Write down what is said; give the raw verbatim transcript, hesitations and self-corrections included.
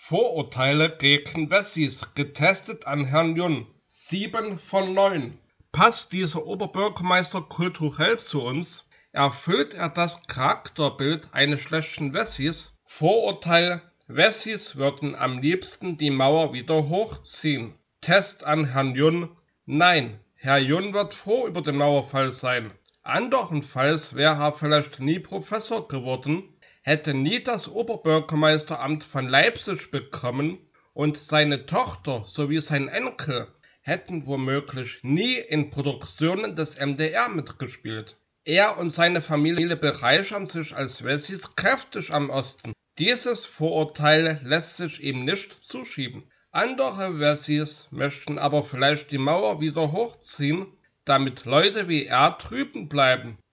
Vorurteile gegen Wessis, getestet an Herrn Jun. Sieben von neun. Passt dieser Oberbürgermeister kulturell zu uns? Erfüllt er das Charakterbild eines schlechten Wessis? Vorurteil: Wessis würden am liebsten die Mauer wieder hochziehen. Test an Herrn Jun: Nein, Herr Jun wird froh über den Mauerfall sein. Anderenfalls wäre er vielleicht nie Professor geworden, hätte nie das Oberbürgermeisteramt von Leipzig bekommen und seine Tochter sowie sein Enkel hätten womöglich nie in Produktionen des M D R mitgespielt. Er und seine Familie bereichern sich als Wessis kräftig am Osten. Dieses Vorurteil lässt sich ihm nicht zuschieben. Andere Wessis möchten aber vielleicht die Mauer wieder hochziehen, damit Leute wie er drüben bleiben.